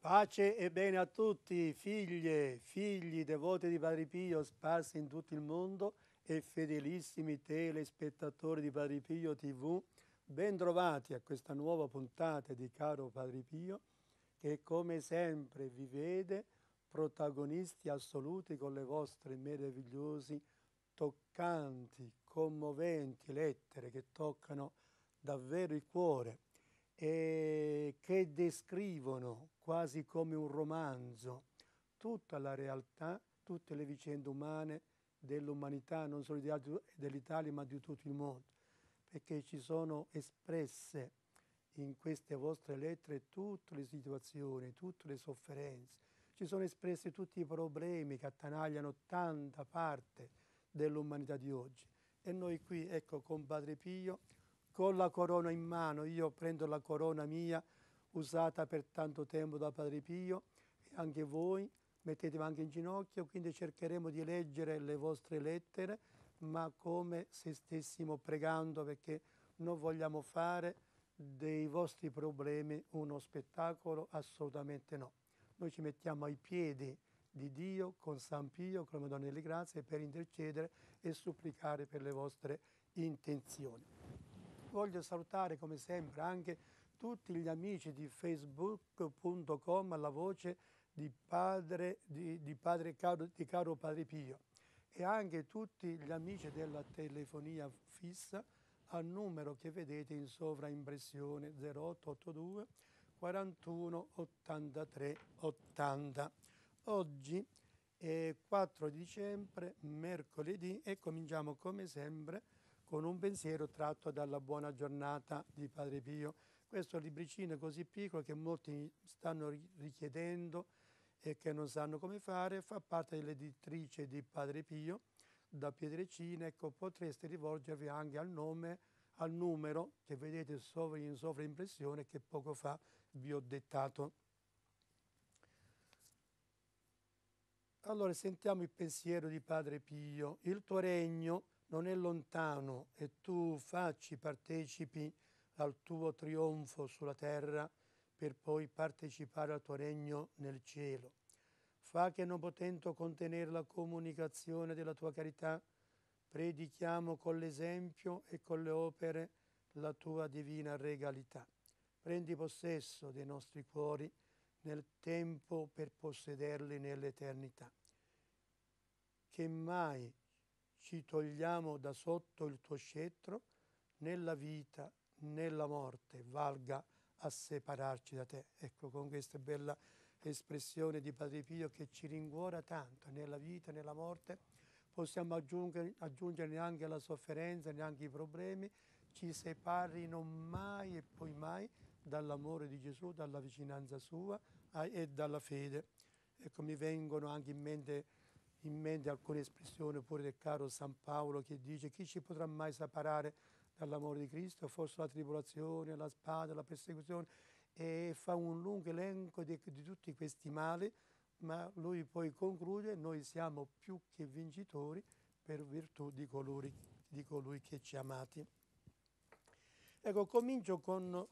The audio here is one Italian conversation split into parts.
Pace e bene a tutti, figlie, figli, devoti di Padre Pio sparsi in tutto il mondo e fedelissimi telespettatori di Padre Pio TV. Ben trovati a questa nuova puntata di Caro Padre Pio, che come sempre vi vede protagonisti assoluti con le vostre meravigliosi, toccanti, commoventi lettere che toccano davvero il cuore e che descrivono quasi come un romanzo tutta la realtà, tutte le vicende umane dell'umanità, non solo dell'Italia ma di tutto il mondo, perché ci sono espresse in queste vostre lettere tutte le situazioni, tutte le sofferenze, ci sono espressi tutti i problemi che attanagliano tanta parte dell'umanità di oggi. E noi qui, ecco, con Padre Pio, con la corona in mano, io prendo la corona mia usata per tanto tempo da Padre Pio e anche voi mettetevi anche in ginocchio, quindi cercheremo di leggere le vostre lettere, ma come se stessimo pregando, perché non vogliamo fare dei vostri problemi uno spettacolo, assolutamente no. Noi ci mettiamo ai piedi di Dio con San Pio, con la Madonna delle Grazie, per intercedere e supplicare per le vostre intenzioni. Voglio salutare come sempre anche tutti gli amici di facebook.com, la voce di Caro Padre Pio, e anche tutti gli amici della telefonia fissa al numero che vedete in sovraimpressione 0882 41 83 80. Oggi è 4 dicembre, mercoledì, e cominciamo come sempre con un pensiero tratto dalla Buona Giornata di Padre Pio. Questo libricino così piccolo che molti stanno richiedendo e che non sanno come fare, fa parte dell'editrice di Padre Pio, da Piedrecina. Ecco, potreste rivolgervi anche al numero che vedete in sovraimpressione, che poco fa vi ho dettato. Allora sentiamo il pensiero di Padre Pio. Il tuo regno non è lontano e tu facci partecipi al tuo trionfo sulla terra per poi partecipare al tuo regno nel cielo. Fa che, non potendo contenere la comunicazione della tua carità, predichiamo con l'esempio e con le opere la tua divina regalità. Prendi possesso dei nostri cuori nel tempo per possederli nell'eternità. Che mai ci togliamo da sotto il tuo scettro, nella vita, nella morte, valga a separarci da te. Ecco, con questa bella espressione di Padre Pio che ci rincuora tanto, nella vita, nella morte, possiamo aggiungere neanche la sofferenza, neanche i problemi, ci separino mai e poi mai dall'amore di Gesù, dalla vicinanza sua e dalla fede. Ecco, mi vengono anche in mente alcune espressioni pure del caro San Paolo, che dice: chi ci potrà mai separare dall'amore di Cristo? Forse la tribolazione, la spada, la persecuzione, e fa un lungo elenco di tutti questi mali, ma lui poi conclude: noi siamo più che vincitori per virtù di colui che ci ha amati. Ecco, comincio con...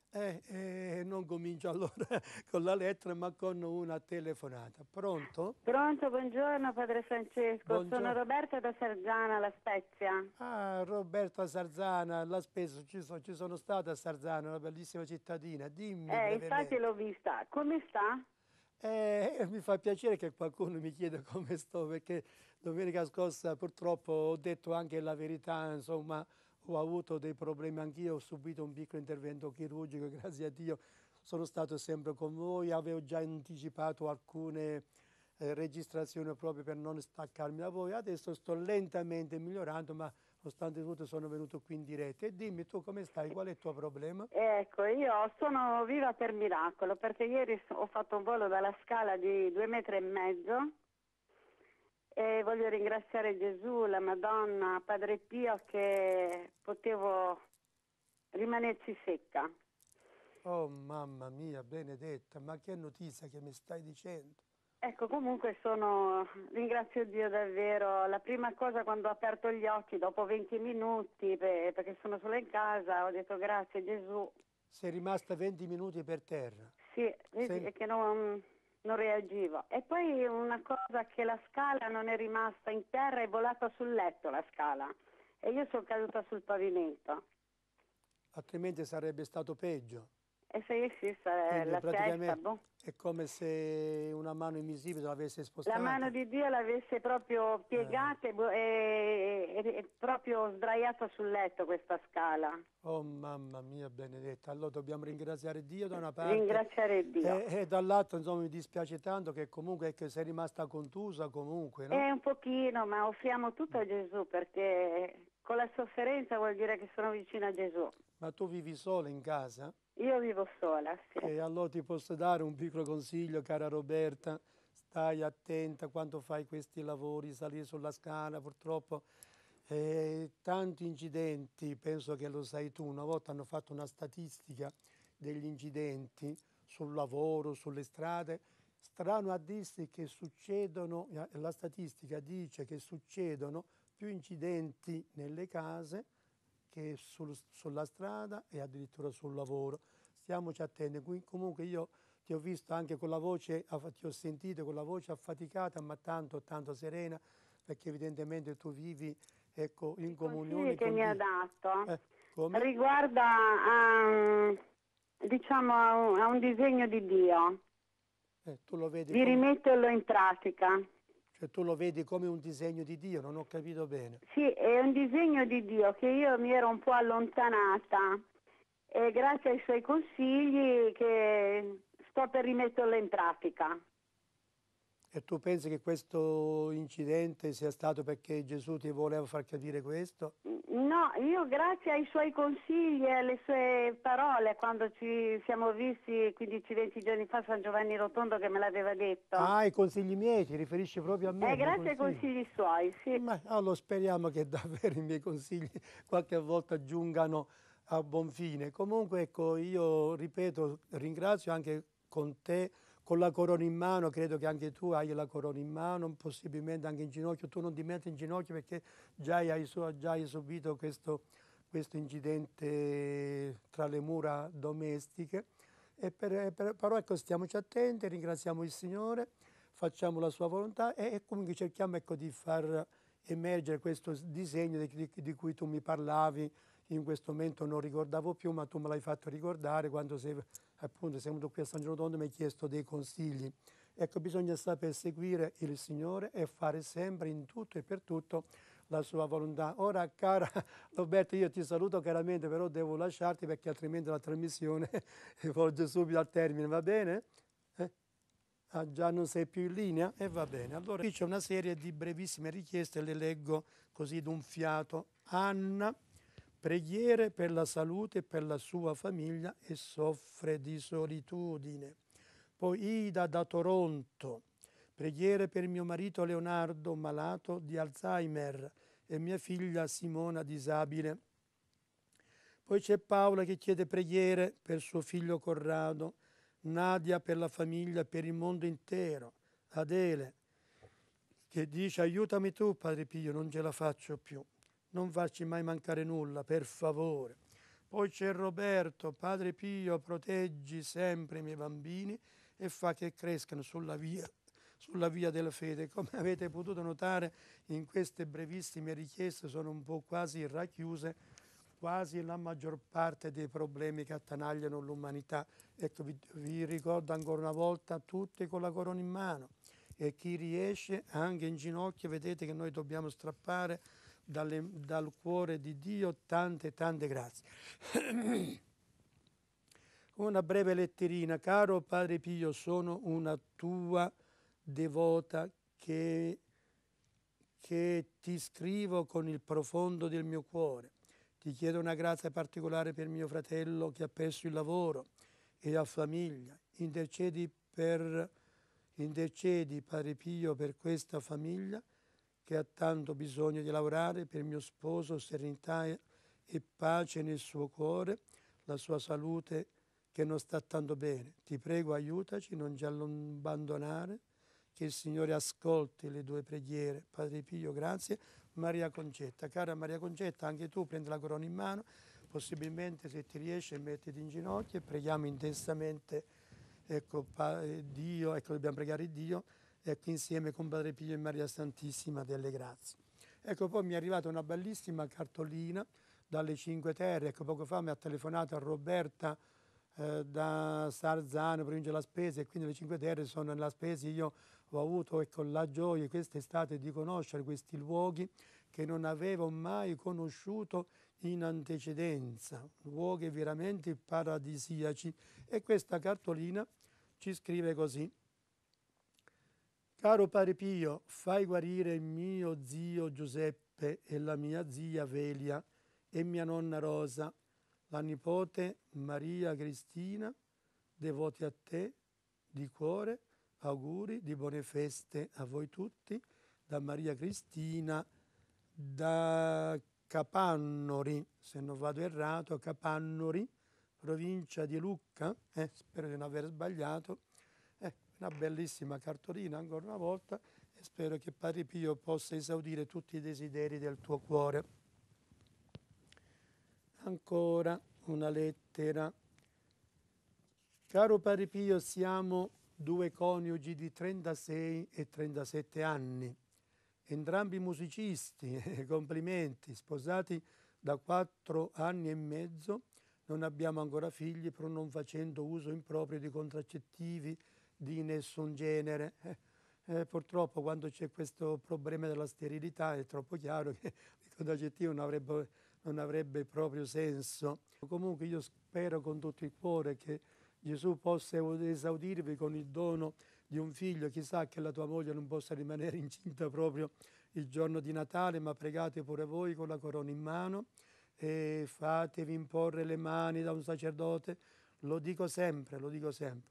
non comincio allora con la lettera, ma con una telefonata. Pronto? Pronto, buongiorno Padre Francesco, Buongiorno. sono Roberta da Sarzana, La Spezia. Ah, Roberta Sarzana, la Spezia, ci sono stata a Sarzana, una bellissima cittadina. Dimmi Infatti brevemente. l'ho vista. Come sta? Mi fa piacere che qualcuno mi chieda come sto, perché domenica scorsa purtroppo ho detto anche la verità, insomma, ho avuto dei problemi anch'io, ho subito un piccolo intervento chirurgico, grazie a Dio sono stato sempre con voi, avevo già anticipato alcune registrazioni proprio per non staccarmi da voi, adesso sto lentamente migliorando, ma nonostante tutto sono venuto qui in diretta. E dimmi tu come stai, qual è il tuo problema? Ecco, io sono viva per miracolo, perché ieri ho fatto un volo dalla Scala di 2,5 metri e voglio ringraziare Gesù, la Madonna, Padre Pio, che potevo rimanerci secca. Oh mamma mia, benedetta, ma che notizia che mi stai dicendo? Ecco, comunque ringrazio Dio davvero. La prima cosa, quando ho aperto gli occhi dopo 20 minuti, perché sono sola in casa, ho detto grazie Gesù. Sei rimasta 20 minuti per terra. Sì, vedi, è che non reagivo. E poi una cosa, che la scala non è rimasta in terra, è volata sul letto la scala e io sono caduta sul pavimento. Altrimenti sarebbe stato peggio. E se sì, Quindi la testa, praticamente boh. è come se una mano invisibile l'avesse La mano spostata. di Dio l'avesse proprio piegata e proprio sdraiata sul letto questa scala. Oh mamma mia benedetta, allora dobbiamo ringraziare Dio da una parte Ringraziare Dio. e dall'altra insomma mi dispiace tanto che comunque che sei rimasta contusa comunque, no? È un pochino, ma offriamo tutto a Gesù, perché con la sofferenza vuol dire che sono vicina a Gesù. Ma tu vivi sola in casa? Io vivo sola, sì. E allora ti posso dare un piccolo consiglio, cara Roberta, stai attenta quando fai questi lavori, salire sulla scala, purtroppo tanti incidenti, penso che lo sai tu, una volta hanno fatto una statistica degli incidenti sul lavoro, sulle strade, strano a dirsi che succedono, la statistica dice che succedono più incidenti nelle case che sulla strada e addirittura sul lavoro. Stiamoci attenti. Comunque io ti ho visto anche con la voce, ti ho sentito con la voce affaticata, ma tanto, tanto serena, perché evidentemente tu vivi, ecco, in I consigli comunione che con mi ha Dio. dato Come? riguarda diciamo a un disegno di Dio, Tu lo vedi di come, rimetterlo in pratica. cioè tu lo vedi come un disegno di Dio, non ho capito bene. Sì, è un disegno di Dio che io mi ero un po' allontanata e grazie ai suoi consigli che sto per rimetterlo in pratica. E tu pensi che questo incidente sia stato perché Gesù ti voleva far capire questo? No, io grazie ai suoi consigli e alle sue parole, quando ci siamo visti 15-20 giorni fa a San Giovanni Rotondo, che me l'aveva detto. Ah, i consigli miei, ti riferisci proprio a me, i miei Grazie ai consigli? consigli suoi, sì. Ma allora speriamo che davvero i miei consigli qualche volta giungano a buon fine. Comunque, ecco, io ripeto, ringrazio anche con te, con la corona in mano, credo che anche tu hai la corona in mano, possibilmente anche in ginocchio. Tu non ti metti in ginocchio perché già hai subito questo incidente tra le mura domestiche. Però ecco, stiamoci attenti, ringraziamo il Signore, facciamo la sua volontà e comunque cerchiamo ecco, di far emergere questo disegno di cui tu mi parlavi. In questo momento non ricordavo più, ma tu me l'hai fatto ricordare quando appunto, sei venuto qui a San Giorgio Tondo e mi hai chiesto dei consigli. Ecco, bisogna saper seguire il Signore e fare sempre in tutto e per tutto la sua volontà. Ora, cara Roberto, io ti saluto caramente, però devo lasciarti perché altrimenti la trasmissione volge subito al termine, va bene? Ah, già non sei più in linea? E va bene. Allora, qui c'è una serie di brevissime richieste, le leggo così d'un fiato. Anna, preghiere per la salute e per la sua famiglia e soffre di solitudine. Poi Ida da Toronto, preghiere per mio marito Leonardo, malato di Alzheimer, e mia figlia Simona, disabile. Poi c'è Paola che chiede preghiere per suo figlio Corrado, Nadia per la famiglia e per il mondo intero, Adele che dice aiutami tu Padre Pio, non ce la faccio più, non farci mai mancare nulla, per favore. Poi c'è Roberto, Padre Pio, proteggi sempre i miei bambini e fa che crescano sulla via della fede. Come avete potuto notare, in queste brevissime richieste sono un po' quasi racchiuse quasi la maggior parte dei problemi che attanagliano l'umanità. Ecco, vi ricordo ancora una volta, tutti con la corona in mano e chi riesce anche in ginocchio, vedete che noi dobbiamo strappare dal cuore di Dio tante, tante grazie. Una breve letterina. Caro Padre Pio, sono una tua devota che ti scrivo con il profondo del mio cuore. Ti chiedo una grazia particolare per mio fratello che ha perso il lavoro e ha famiglia. Intercedi, Padre Pio, per questa famiglia che ha tanto bisogno di lavorare, per mio sposo, serenità e pace nel suo cuore, la sua salute che non sta tanto bene. Ti prego, aiutaci, non ci abbandonare, che il Signore ascolti le tue preghiere. Padre Pio, grazie. Maria Concetta, cara Maria Concetta, anche tu prendi la corona in mano, possibilmente se ti riesce mettiti in ginocchio e preghiamo intensamente ecco, Dio, ecco, dobbiamo pregare Dio, ecco, insieme con Padre Pio e Maria Santissima delle Grazie. Ecco, poi mi è arrivata una bellissima cartolina dalle Cinque Terre, ecco, poco fa mi ha telefonato a Roberta da Sarzano, provincia della Spezia, e quindi le Cinque Terre sono nella Spezia. Io ho avuto, ecco, la gioia quest'estate di conoscere questi luoghi che non avevo mai conosciuto in antecedenza, luoghi veramente paradisiaci. E questa cartolina ci scrive così: caro Padre Pio, fai guarire il mio zio Giuseppe e la mia zia Velia e mia nonna Rosa, la nipote Maria Cristina, devoti a te di cuore, auguri di buone feste a voi tutti, da Maria Cristina, da Capannori, se non vado errato, Capannori, provincia di Lucca, spero di non aver sbagliato. Una bellissima cartolina ancora una volta, e spero che Padre Pio possa esaudire tutti i desideri del tuo cuore. Ancora una lettera. Caro Padre Pio, siamo due coniugi di 36 e 37 anni, entrambi musicisti, complimenti, sposati da 4 anni e mezzo, non abbiamo ancora figli, pur non facendo uso improprio di contraccettivi di nessun genere. Purtroppo quando c'è questo problema della sterilità è troppo chiaro che il contraccettivo non avrebbe proprio senso. Comunque io spero con tutto il cuore che Gesù possa esaudirvi con il dono di un figlio. Chissà che la tua moglie non possa rimanere incinta proprio il giorno di Natale, ma pregate pure voi con la corona in mano e fatevi imporre le mani da un sacerdote. Lo dico sempre, lo dico sempre.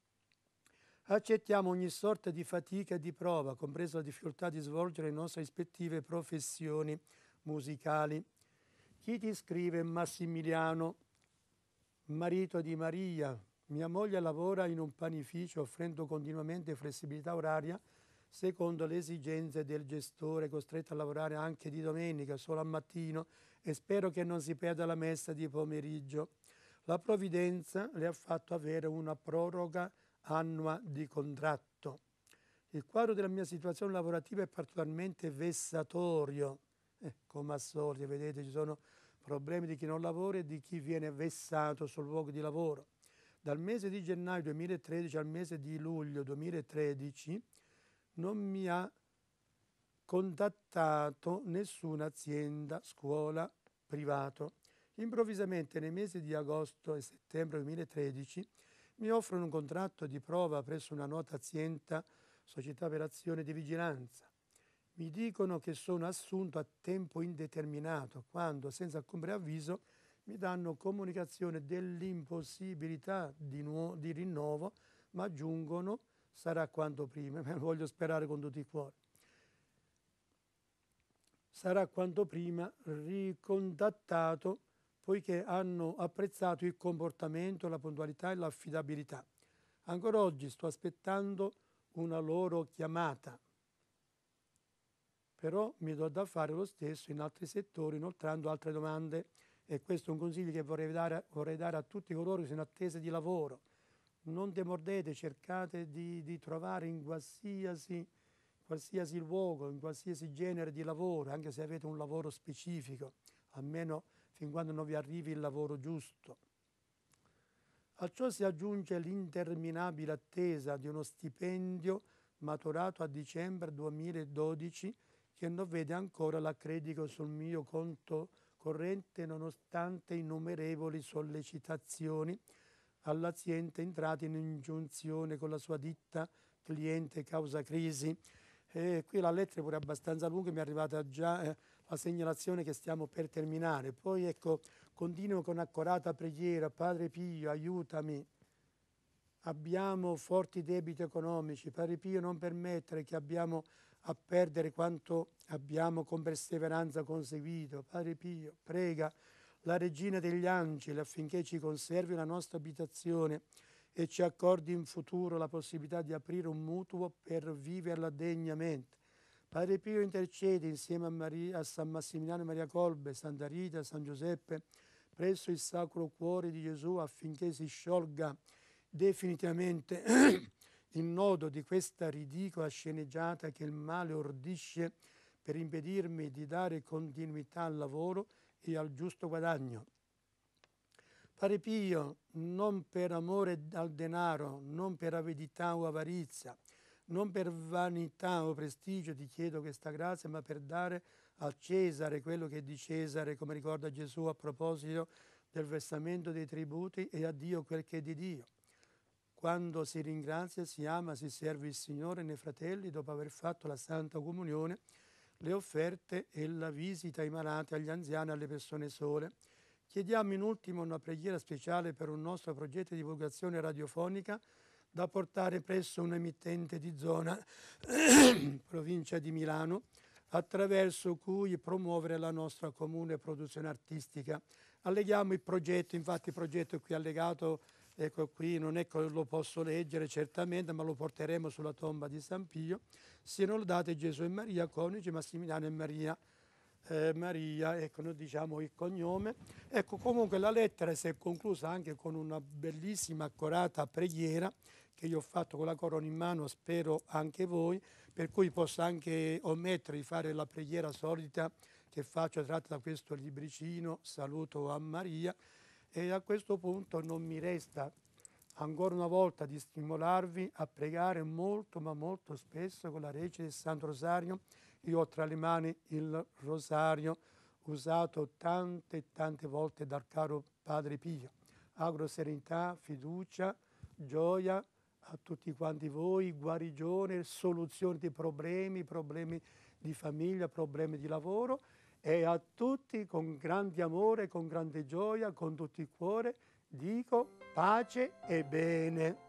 Accettiamo ogni sorta di fatica e di prova, compresa la difficoltà di svolgere le nostre rispettive professioni musicali. Chi ti scrive? Massimiliano, marito di Maria. Mia moglie lavora in un panificio offrendo continuamente flessibilità oraria secondo le esigenze del gestore, costretto a lavorare anche di domenica, solo al mattino, e spero che non si perda la messa di pomeriggio. La provvidenza le ha fatto avere una proroga annua di contratto. Il quadro della mia situazione lavorativa è particolarmente vessatorio, come al solito, vedete, ci sono problemi di chi non lavora e di chi viene vessato sul luogo di lavoro. Dal mese di gennaio 2013 al mese di luglio 2013 non mi ha contattato nessuna azienda, scuola, privato. Improvvisamente nei mesi di agosto e settembre 2013 mi offrono un contratto di prova presso una nota azienda, società per azione di vigilanza. Mi dicono che sono assunto a tempo indeterminato, quando senza alcun preavviso mi danno comunicazione dell'impossibilità di rinnovo, ma aggiungono sarà quanto prima. Me lo voglio sperare con tutto il cuore. Sarà quanto prima ricontattato, poiché hanno apprezzato il comportamento, la puntualità e l'affidabilità. Ancora oggi sto aspettando una loro chiamata, però mi do da fare lo stesso in altri settori, inoltrando altre domande, e questo è un consiglio che vorrei dare a tutti coloro che sono in attesa di lavoro. Non demordete, cercate di trovare in qualsiasi luogo, in qualsiasi genere di lavoro, anche se avete un lavoro specifico, almeno fin quando non vi arrivi il lavoro giusto. A ciò si aggiunge l'interminabile attesa di uno stipendio maturato a dicembre 2012 che non vede ancora l'accredito sul mio conto corrente nonostante innumerevoli sollecitazioni all'azienda entrata in ingiunzione con la sua ditta cliente causa crisi. Qui la lettera è pure abbastanza lunga, mi è arrivata già la segnalazione che stiamo per terminare. Poi ecco, continuo con accorata preghiera: Padre Pio, aiutami, abbiamo forti debiti economici. Padre Pio, non permettere che abbiamo a perdere quanto abbiamo con perseveranza conseguito. Padre Pio, prega la Regina degli Angeli affinché ci conservi la nostra abitazione e ci accordi in futuro la possibilità di aprire un mutuo per viverla degnamente. Padre Pio, intercede insieme a San Massimiliano e Maria Colbe, Santa Rita, San Giuseppe, presso il Sacro Cuore di Gesù affinché si sciolga definitivamente il nodo di questa ridicola sceneggiata che il male ordisce per impedirmi di dare continuità al lavoro e al giusto guadagno. Padre Pio, non per amore al denaro, non per avidità o avarizia, non per vanità o prestigio ti chiedo questa grazia, ma per dare a Cesare quello che è di Cesare, come ricorda Gesù a proposito del versamento dei tributi, e a Dio quel che è di Dio. Quando si ringrazia, si ama, si serve il Signore nei fratelli, dopo aver fatto la Santa Comunione, le offerte e la visita ai malati, agli anziani, alle persone sole. Chiediamo in ultimo una preghiera speciale per un nostro progetto di divulgazione radiofonica da portare presso un emittente di zona, provincia di Milano, attraverso cui promuovere la nostra comune produzione artistica. Alleghiamo il progetto, infatti il progetto è qui allegato, ecco qui, non è che lo posso leggere certamente, ma lo porteremo sulla tomba di San Pio. Siano lodati Gesù e Maria, coniugi Massimiliano e Maria. Maria, ecco, noi diciamo il cognome. Ecco, comunque la lettera si è conclusa anche con una bellissima, accurata preghiera che io ho fatto con la corona in mano, spero anche voi, per cui posso anche omettere di fare la preghiera solita che faccio tratta da questo libricino, saluto a Maria, e a questo punto non mi resta ancora una volta di stimolarvi a pregare molto, ma molto spesso con la recita del Santo Rosario. Io ho tra le mani il rosario usato tante e tante volte dal caro Padre Pio. Auguro serenità, fiducia, gioia a tutti quanti voi, guarigione, soluzione di problemi di famiglia, problemi di lavoro, e a tutti con grande amore, con grande gioia, con tutto il cuore, dico pace e bene.